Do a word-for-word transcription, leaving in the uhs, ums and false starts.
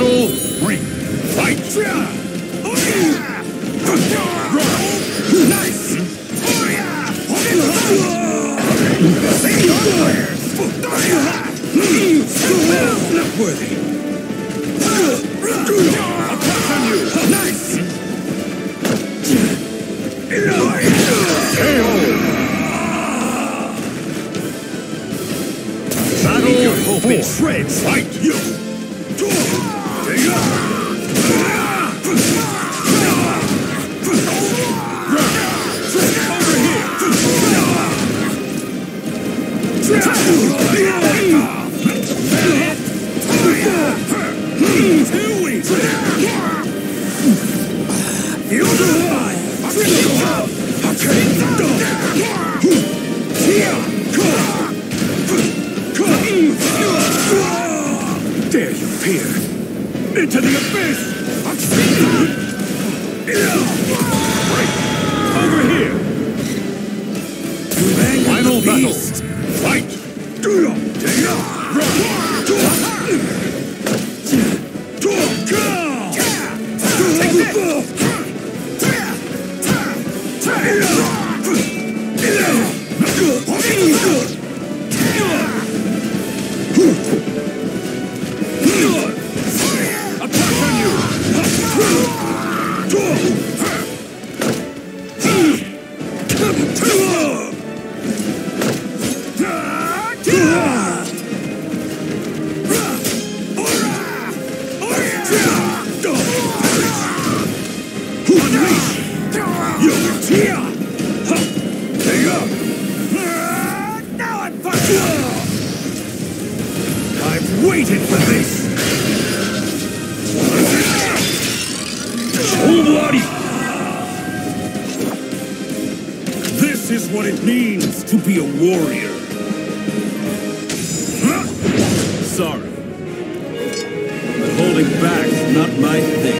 Battle three. Fight! Oh yeah! Nice! Oh yeah! Not worthy. Attack on you! Nice! Battle four. Shreds! Fight you! Dare you peer into the abyss! Over here! Final battle. Fight! Attack on you! I've waited for this! This is what it means to be a warrior. Sorry, but holding back's not my thing.